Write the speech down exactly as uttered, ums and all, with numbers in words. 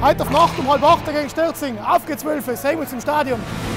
Heute auf Nacht um halb acht gegen Stürzing. Auf geht's, Wölfe, sehen wir uns im Stadion.